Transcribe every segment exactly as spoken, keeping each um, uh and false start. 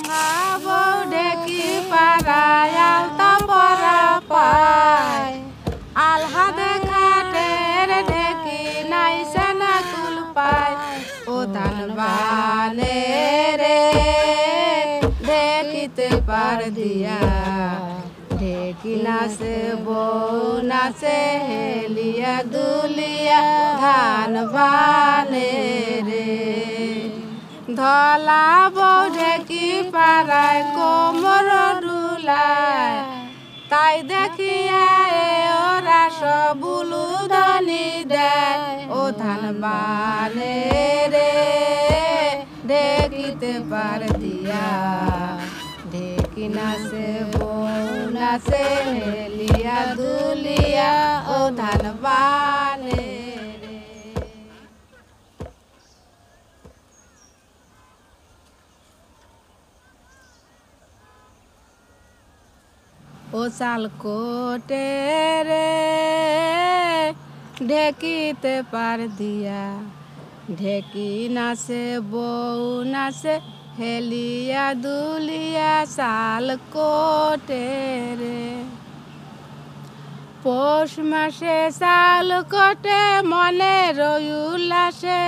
ভাঙা বউ ঢেকি পাড়ায় আলতা পরা পায় আলহা দেখাটের ঢেকি নাই সেনা কুল পায় ও ধান বানে রে ঢেকিতে পার দিয়া ঢেকি নাচে বউ নাচে হেলিয়া দুলিয়া ধান বানে রে ধলা বউ ঢেকি পাড়ায় কোমর ডুলায় তাই দেখিয়া ওরা সবুলু ধনি দেয় ও ধান বানে রে ঢেকিতে পার দিয়া ঢেকি নাচে বউ নাচে হেলিয়া দুলিয়া ও ধান বানে রে। ও চাল কোটে রে ঢেকিতে পার দিয়া ঢেকি নাচে বউ নাচে হেলিয়া দুলিয়া চাল কোটে রে পৌষ মাসে চাল কোটে মনে রয়ুলাসে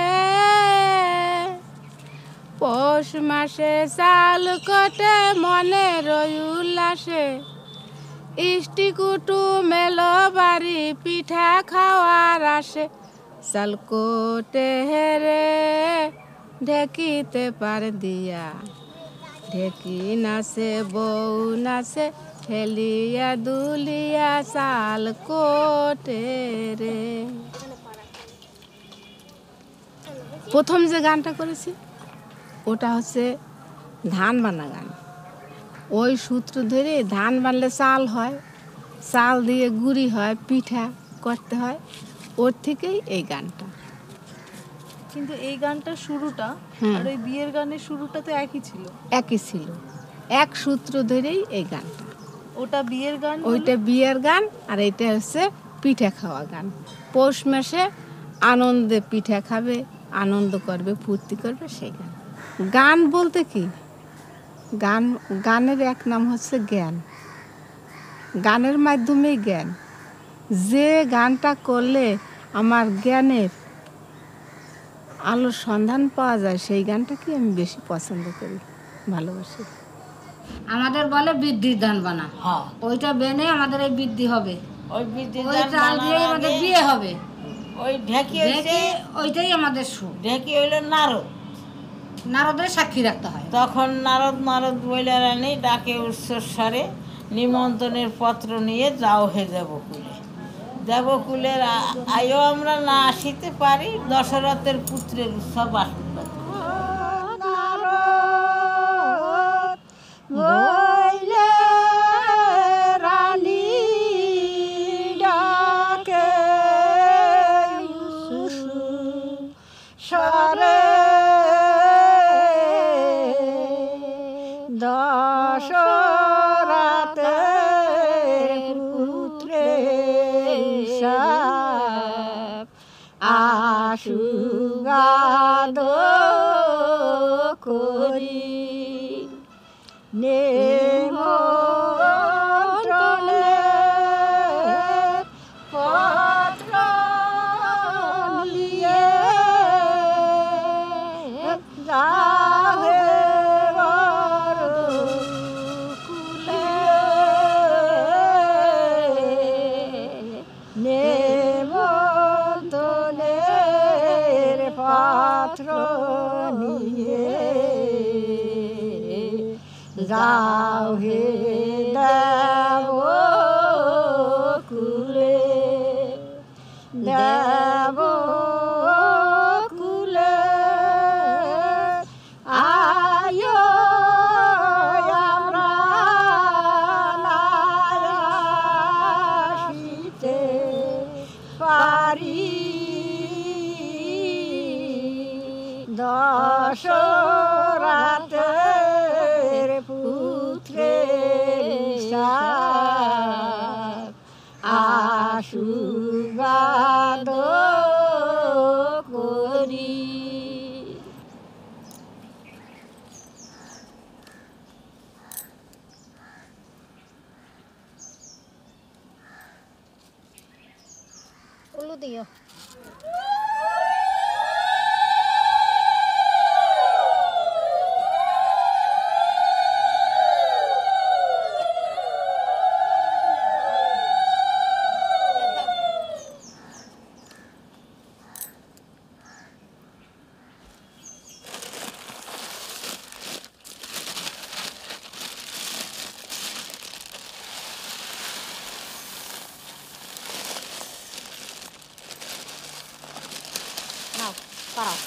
পৌষ মাসে চাল কোটে মনে রয়ুলাসে ইষ্টি কুটুম এলো বাড়ি পিঠা খাওয়ার আসে চাল কোটে রে ঢেকিতে পার দিয়া ঢেকি নাচে বউ নাচে হেলিয়া দুলিয়া চাল কোটে রে। প্রথম যে গানটা করেছি ওটা হচ্ছে ধান বানা গান। ওই সূত্র ধরে ধান বানলে চাল হয়, চাল দিয়ে গুড়ি হয়, পিঠা করতে হয়, ওর থেকেই এই গানটা। কিন্তু এই গানটার শুরুটা আর ওই বিয়ের গানের শুরুটা তো একই ছিল। একই ছিল, এক সূত্র ধরেই এই গানটা। ওটা বিয়ের গান, ওইটা বিয়ের গান, আর এটা হচ্ছে পিঠা খাওয়া গান। পৌষ মাসে আনন্দে পিঠা খাবে, আনন্দ করবে, ফুর্তি করবে, সেই গান। গান বলতে কি, গান গানের এক নাম হচ্ছে জ্ঞান। গানের মাধ্যমেই জ্ঞান। যে গানটা করলে আমার জ্ঞানের আলোর সন্ধান পাওয়া যায় সেই গানটাকে আমি বেশি পছন্দ করি, ভালোবাসি। আমাদের বলে বৃদ্ধির ধান বানা, ওইটা বেনে আমাদের এই বৃদ্ধি হবে, ওই বৃদ্ধির ওই ধান চাল দিয়ে বানার আমাদের আগে বিয়ে হবে। ওই ঢেকি হইছে, ওইটাই আমাদের সুখ। ঢেকি হইলো নারদ, নারদের সাক্ষী রাখতে হয়। তখন নারদ নারদ বইলা রানী ডাকে উচ্চস্বরে নিমন্ত্রণের পত্র নিয়ে যাও হে দেবকুলে। দেবকুলের আয়ও আমরা না আসিতে পারি, দশরথের পুত্রের উৎসব আশীর্বাদ। দশরথের পুত্রের আশুগাদ করি নেমন্ত্রণে পত্র নিয়ে যাহে কুলে নেমন্ত্রণের পাত্র নিয়ে যাও হে দেবকুলে। দেবকুলে আয় আমরা আসিতে পারি, দশরথের পুত্রের হলুদ দিও নাও পাও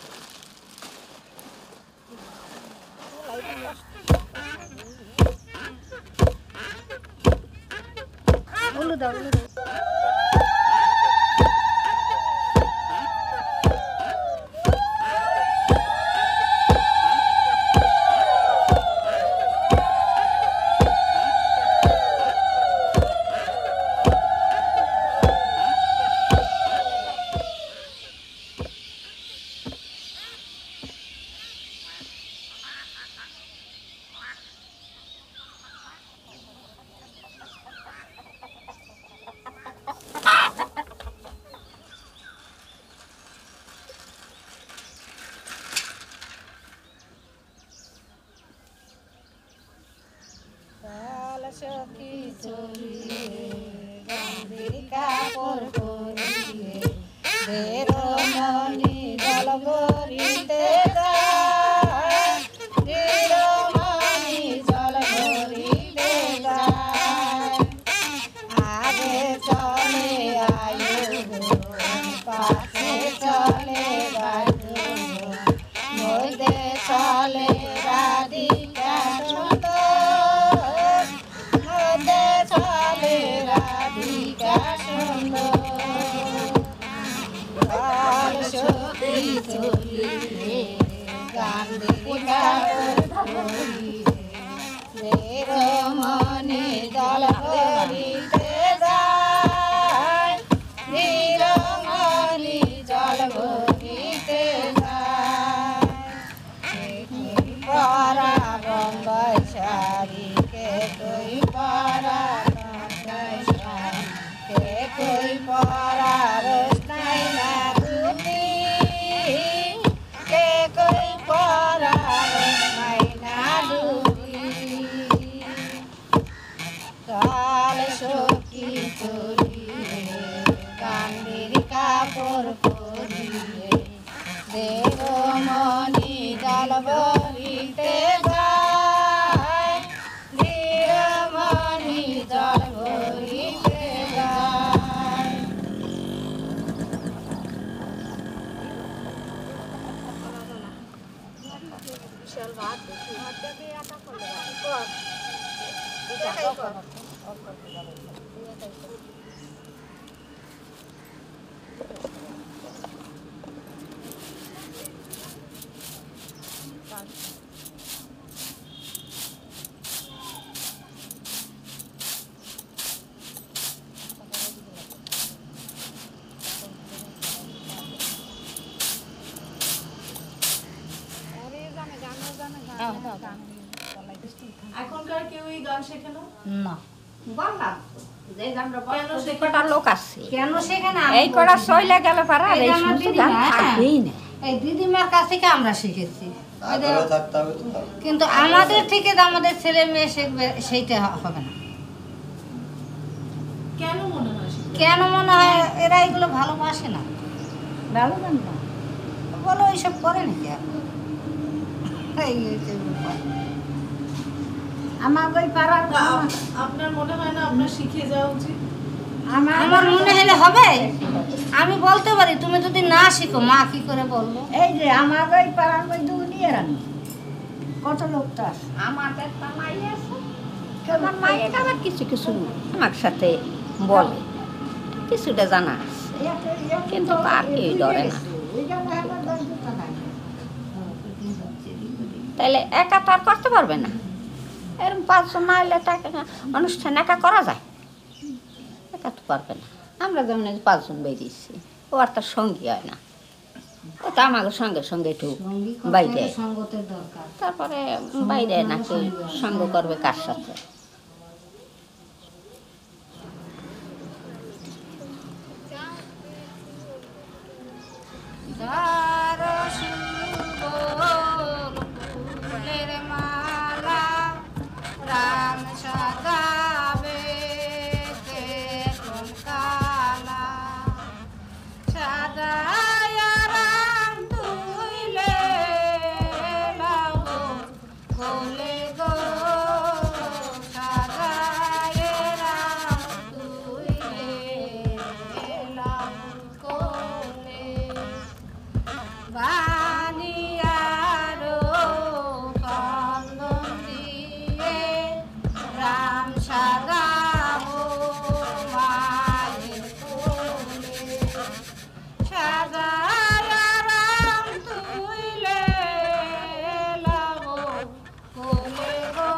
হলুদ দাও হলুদ দাও সখী চলিয়ে গান্ধীর কাপড় পরিয়ে বেরোমণি জল ভরিতে যায় বেরোমণি জল ভরিতে যায় আগে চলে আয়ু পাশে চলে বায়ু মধ্যে চলে রাধিকা রাধিকা সুন্দর সখী চলিয়ে গান্ধীর কাপড় পরিয়ে মনে জল ভরিতে যায় মনে জল ভরিতে যায় পরা রঙ্গ শাড়ি কে তুই পরা कोई परार नहीं ना दूती के कोई परार नहीं ना दूती काल सखी चलिए गांधीर कापड़ परिए देहो मणि जल भरिते যায় মণি জল ভরিতে এখনকার কেউ এই গান শেখে না? না বললাম যে আমরা কেন শেখে কটা লোক আছে কেন সেখানে এই কটা সইলে গেলে পারা এই সমস্ত গান থাকবেই না এই দিদিমার কাছ থেকে আমরা শিখেছি তারপরে থাকতে হবে তো তার। কিন্তু আমাদের থেকে তো আমাদের ছেলে মেয়ে শিখবে সেইটা হবে না কেন মনে হয় শিখে? কেন মনে হয় এরা এগুলো ভালোবাসে না ভালো গান না বলো এইসব করে নাকি এখন? এই হচ্ছে ব্যাপার। আমার ওই পাড়ার তা আপ- আপনার মনে হয় না আপনার শিখে যাওয়া উচিত? আমার আমার মনে হলে হবে আমি বলতে পারি তুমি যদি না শিখো মা কি করে বলবো এই যে আমার ওই পাড়ার ওই দুনিয়ার আমি কত লোকটা আছে আমাদের তো মাই আছে আমার মায়ের আবার কিছু কিছু আমার সাথে বলে কিছুটা জানা আছে কিন্তু আর কেউ ধরে না তাহলে একা তো আর করতে পারবে না এরকম পাঁচজন না এলে তাকে অনুষ্ঠান একা করা যায় একা তো পারবে না আমরা যেমন এই যে পাঁচজন বেরিয়েছি ও আর তার সঙ্গী হয় না ও তো আমাদের সঙ্গে সঙ্গে একটু সঙ্গী করতে বাইরে হলে সঙ্গতের দরকার তারপরে বাইরে নাকি সঙ্গ করবে কার সাথে তার সুবল ফুলের মালা রাম সাজাবে কেতন কালা সাজায়া রাম তুইলে লাও কোলে গো সাজায়ে রাম তুইলে লাও কোলে বানিয়ারো চন্দন দিয়ে রাম সাজাবো মায়ের কোলে সাজায়া রাম তুইলে লাবো কোলে গো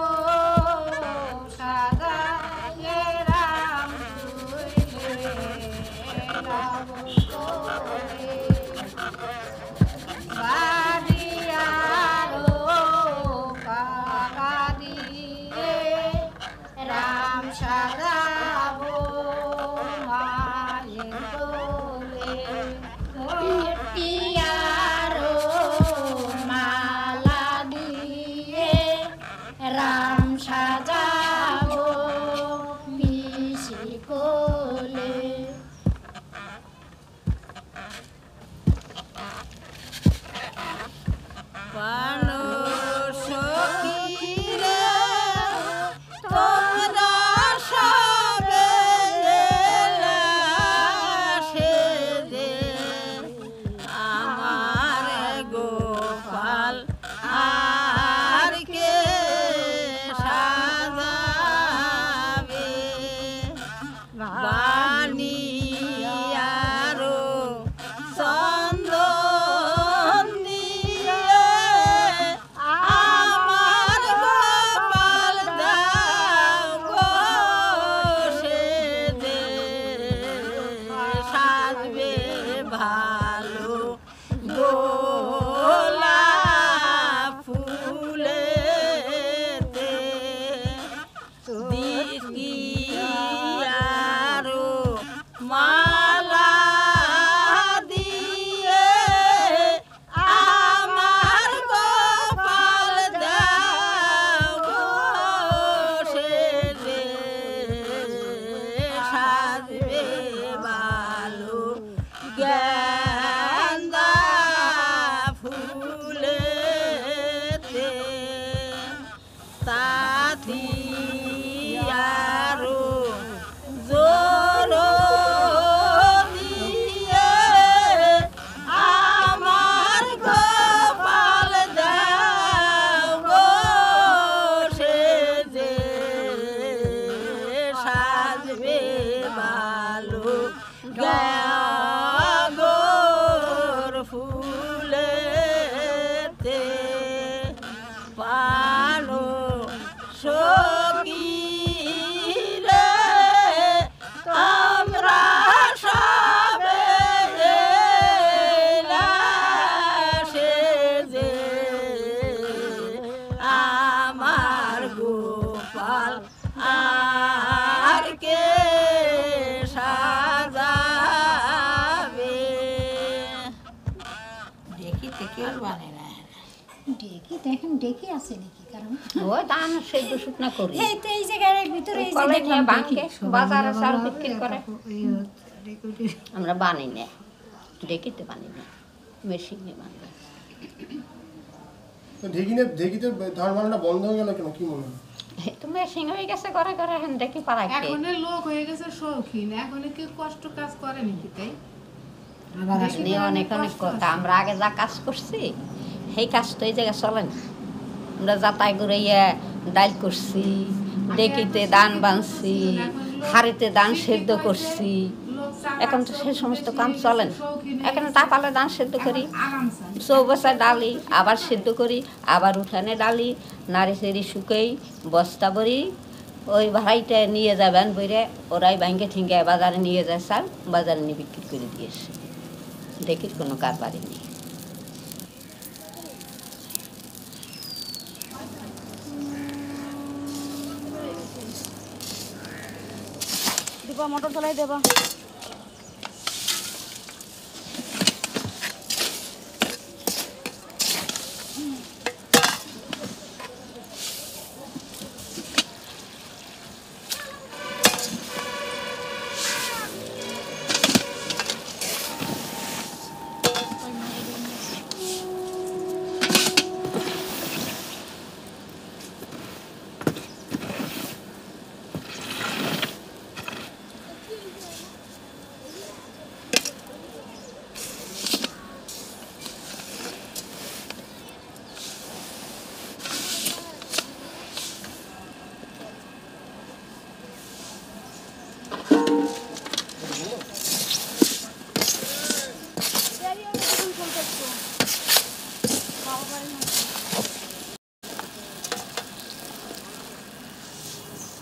সাজায়ে রাম তুইলে লাবো কোলে বাড়িয়ারো কাকা দিয়ে রাম সাজাবো মায়ের কোলে টিয়ারো মালা দিয়ে রাম সাজাবো পিসি কোলে পানো সখী রে তোমরা সবে এলা সেজে আমার গোপাল আর কে সাজাবে বানিয়ারো চন্দন দিয়ে আমার গোপাল দাও গো সেজে সাজবে ভালো গোলাপ ফুলেতে দিয়ারো মালা দিয়ে আমার গোপাল দাও গো সেজে সাজবে ভালো গেন্দা ফুলেতে তাতিয়ারো জোর দিয়ে আমার গোপাল দাও গো সেজে সাজবে ভালো গাগর ফুলেতে পানো সখী রে আমরা সবে এলা সেজে আমার গোপাল আর কে সাজাবে দেখি থেকে বানে না ডেকে দেখেন ডেকে আছে নাকি কারণ ও ধান সেদ্ধ শুকনা করি এই তো এই জায়গার ভিতরে এই যে কলে দেখলাম নিয়ে বাঁকে বাজারে চাল বিক্রি করে আমরা বানাই না ডেকিতে বানাই না মেশিনে বানাই তো ঢেকিনে ঢেকিতে ধান বানানো বন্ধ হয়ে গেল কেন কি মনে হয়? তো মেশিন হয়ে গেছে করে করে এখন দেখি পাড়ায় কে এখন লোক হয়ে গেছে শৌখিন এখন কেউ কষ্ট কাজ করে নাকি তাই আবার আসলে অনেক অনেক কথা আমরা আগে যা কাজ করছি সেই কাজ তো এই জায়গায় চলে না আমরা যাতাই করে ইয়ে ডাল করছি ডেকিতে ধান বানছি হাড়িতে ধান সেদ্ধ করছি এখন তো সেই সমস্ত কাম চলে না এখানে তাপালে ধান সেদ্ধ করি চৌবসায় ডালি আবার সেদ্ধ করি আবার উঠানে ডালি নাড়ি চেড়ি শুকেই বস্তা ভরি ওই ভাড়াইটা নিয়ে যাবেন বইরে ওরাই ব্যাংকে ঠিঙ্গে বাজারে নিয়ে যায় চাল বাজারে নিয়ে বিক্রি করে দিয়েছে দেখির কোনো কারবারই নেই দিবা মোটর চালাই দেবা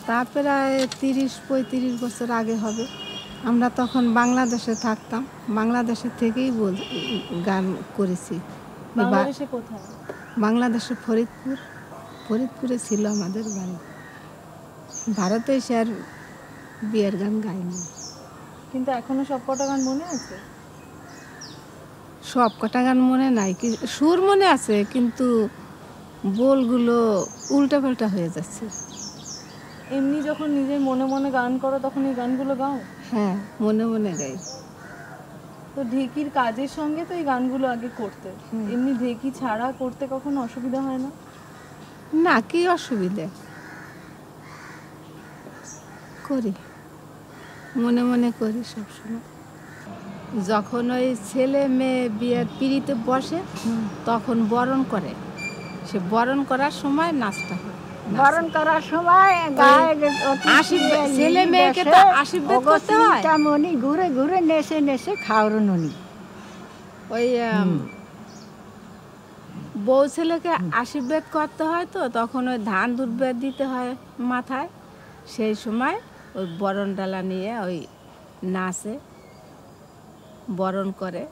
তা প্রায় তিরিশ পঁয়ত্রিশ বছর আগে হবে। আমরা তখন বাংলাদেশে থাকতাম, বাংলাদেশে থেকেই বল গান করেছি। বাংলাদেশে কোথায়? বাংলাদেশে ফরিদপুর, ফরিদপুরে ছিল আমাদের বাড়ি। ভারতে এসে আর বিয়ের গান গাইনি। কিন্তু এখনো সব কটা গান মনে আছে? সব কটা গান মনে নাই, কি সুর মনে আছে, কিন্তু বোলগুলো উল্টা পাল্টা হয়ে যাচ্ছে। এমনি যখন নিজের মনে মনে গান করো তখন এই গানগুলো গাও? হ্যাঁ, মনে মনে গাই। তো ঢেকির কাজের সঙ্গে তো এই গানগুলো আগে করতে, এমনি ঢেকি ছাড়া করতে কখনো অসুবিধা হয় না? না, কি অসুবিধে, করি, মনে মনে করি সবসময়। যখন ওই ছেলে মেয়ে বিয়ের পিড়িতে বসে তখন বরণ করে, সে বরণ করার সময় নাচটা হয়। বরণ করার সময় গায়ে আশীর্বাদ, ছেলে মেয়েকে তো আশীর্বাদ করতে হয়। তেমনি ঘুরে ঘুরে নেচে নেচে খাওয়ার ননি। ওই আম, বউ ছেলেকে আশীর্বাদ করতে হয়, তো তখন ওই ধান দুর্বেদ দিতে হয় মাথায়। সেই সময় ওই বরণ ডালা নিয়ে ওই নাচে, বরণ করে।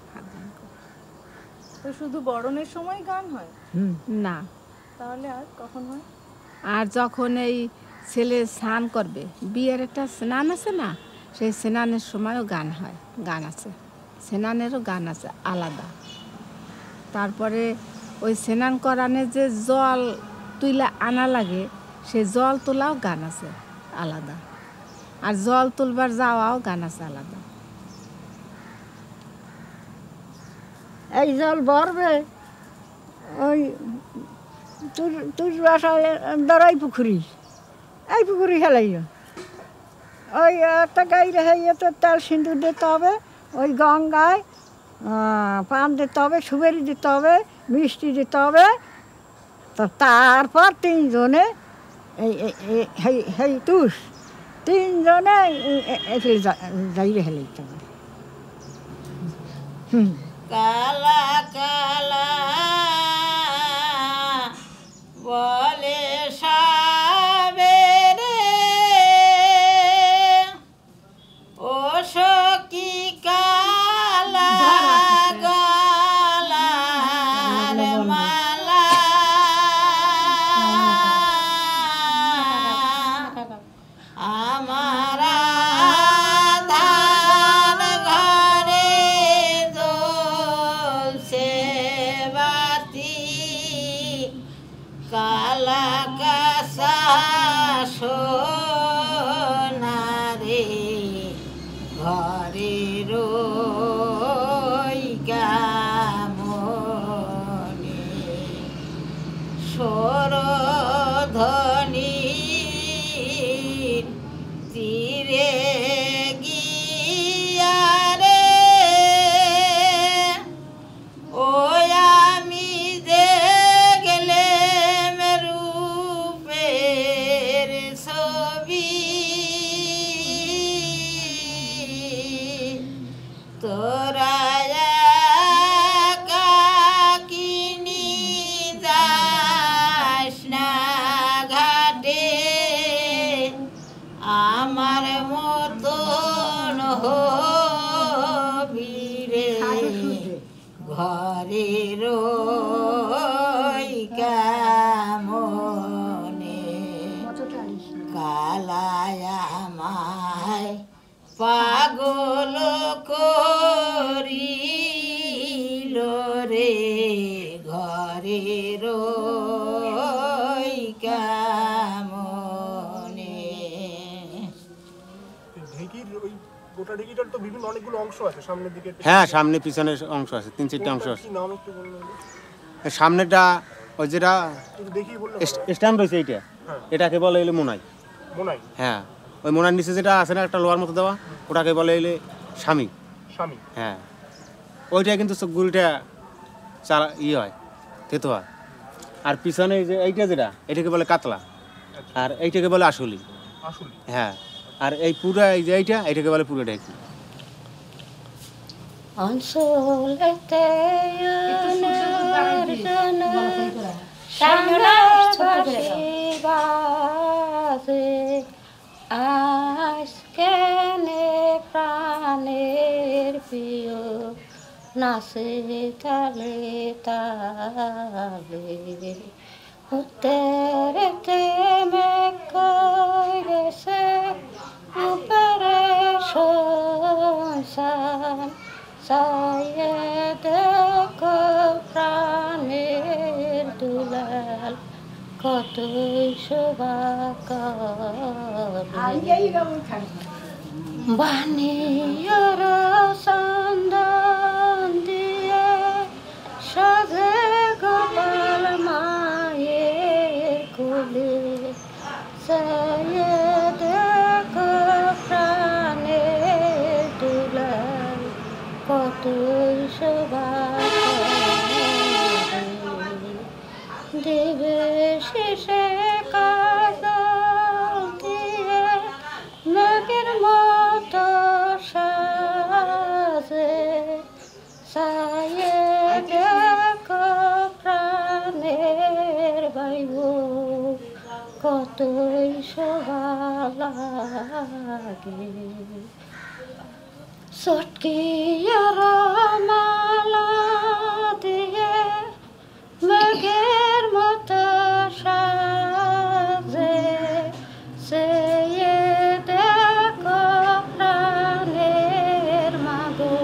তো শুধু বরণের সময় গান হয় না, তাহলে আর কখন হয়? আর যখন এই ছেলে স্নান করবে, বিয়ের একটা স্নান আছে না, সেই স্নানের সময়ও গান হয়, গান আছে, স্নানেরও গান আছে আলাদা। তারপরে ওই স্নান করানে যে জল তুলে আনা লাগে, সেই জল তোলাও গান আছে আলাদা, আর জল তুলবার যাওয়াও গান আছে আলাদা। এই জল ভরবে ওই তুর তুর বাসায় দরাই পুকুরি, এই পুকুরি খেলাইও ওই একটা গাইরে হইয়ে তো তেল সিঁদুর দিতে হবে, ওই গঙ্গায় পান দিতে হবে, সুবেরি দিতে হবে, মিষ্টি দিতে হবে। তো তারপর তিনজনে এই এই তুষ তিনজনে যাইরে হেলাইতে হবে। হুম কালা কালা বলে সাবেরে ও সখী কালা গলার মালা আমার আধার ঘরে জ্বলছে বাতি, কালা কাসা সোনারে ঘরে রই গামনে সরধনী তীরে গিয়া রে ও আমি দেখলে রূপের ছবি, তোরা কাকিনি যাস না ঘাটে, আমার মতন হবি রে ঘরে রই কেমনে, কালায় আমায় পাগল করিল রে ঘরে রই কেমনে। ঢেকির ওই গোটা ঢেকিটার তো বিভিন্ন অনেকগুলো অংশ আছে, সামনের দিকে হ্যাঁ, সামনে পিছনের অংশ আছে, তিন চারটে অংশ আছে। কি নাম একটু বলুন। সামনেটা ওই যেটা একটু দেখি বললে স্ট্যান্ড রয়েছে, এইটা এটাকে বলে এলে মোনাই। মোনাই? হ্যাঁ, ওই মোনার নিচে যেটা আছে না একটা লোহার মতো দেওয়া, ওটাকে বলে এলে স্বামী। স্বামী? হ্যাঁ, ওইটা কিন্তু গুলিটা চালা ইয়ে হয়, তেতো হয়। আর পিছনে যে এইটা যেটা, এটাকে বলে কাতলা, আর এইটাকে বলে আসলি। আসলি? হ্যাঁ, আর এই পুরা এই যে এইটা, এইটাকে বলে পুরো ঢেকি। অঞ্চলেতে বাজে আজকেনে প্রাণের প্রিয় নাচে তালে তালে উত্তরেতে মেঘ করেছে উপরে সংসার চাইয়ে দেখো প্রাণের দুলাল কতই শোভা করে বানিয়ার চন্দন দিয়ে সাজে গোপাল মায়ের কোলে চাইয়ে দেখো প্রাণের দুলাল কতই শোভা করে দেবে শেষে কাজল দিয়ে মেঘের মতো সাজে চাইয়ে দেখো প্রাণের বাইব কতই শোভা লাগে চটকি আর মালা দিয়ে মেঘের মতো সাজে চেয়ে দেখো প্রাণের মাগো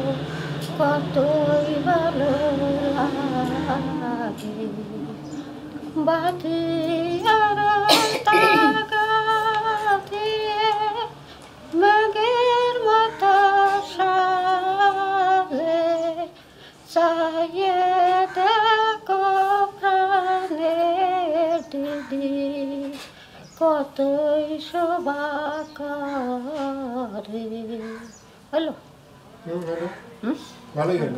কতই ভালো লাগে বাঁধি আর তাগা দিয়ে মেঘের মতো সাজে চাইয়ে দেখো প্রাণের দিদি কতই শোভা করে হলো হুম, ভালো। ভালোই হলো।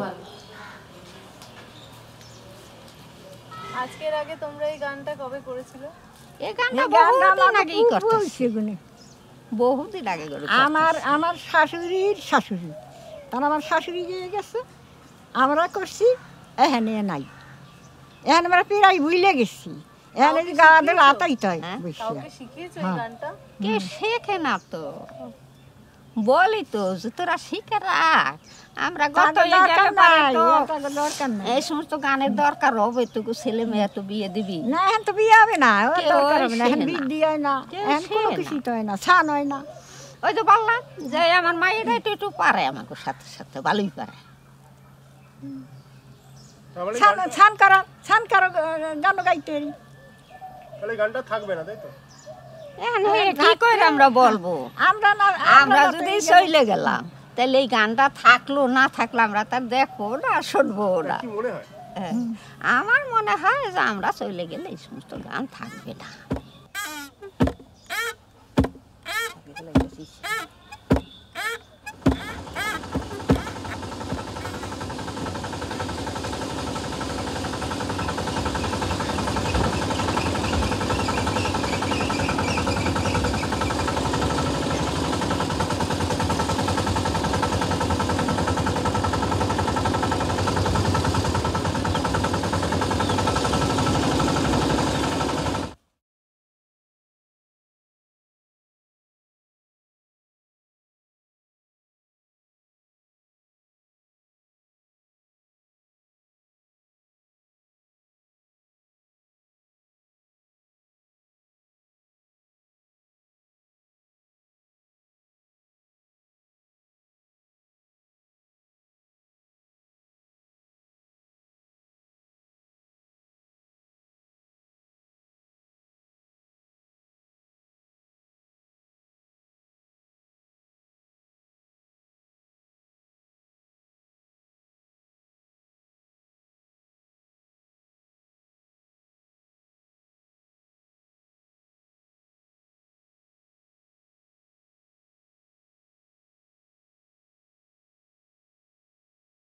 আজকের আগে তোমরা এই গানটা কবে করেছিলে? এই গানটা বহুদিন আগেই করতেছি বহুদিন আগে করে আমার আমার শাশুড়ির শাশুড়ি তার আমার শাশুড়ি গিয়ে গেছে আমরা করছি এখানে নাই এখানে আমরা প্রায় বুঝলে গেছি এখানে গাড়ি রাতাই তাই কাউকে শিখিয়েছো এই গানটা? কে শেখে না তো বলি তো যে তোরা শিখে রাখ আমরা গত এই জায়গায় পারি তো দরকার নাই এই সমস্ত গানের দরকার হবে তো ছেলে মেয়ে তো বিয়ে দিবি না এখন তো বিয়ে হবে না ও কেউ দরকার হবে না এখন শেখে না। বৃদ্ধি হয় না কেউ এখন কোনো শেখে কিছু তো হয় না ছান হয় না ওই তো বললাম যে আমার মায়ের একটু একটু পারে আমাকে সাথে সাথে ভালোই পারে তাহলে ছান ছান করা ছান করা গান গাইতে পারি। তাহলে এই গানটা থাকবে না তাই তো? এখন এ কি করে আমরা বলবো আমরা না আমরা যদি চলে গেলাম তাহলে এই গানটা থাকলো না থাকলো আমরা তার দেখবো না শুনবো না কি মনে হয়? হ্যাঁ। আমার মনে হয় যে আমরা চলে গেলে এই সমস্ত গান থাকবে না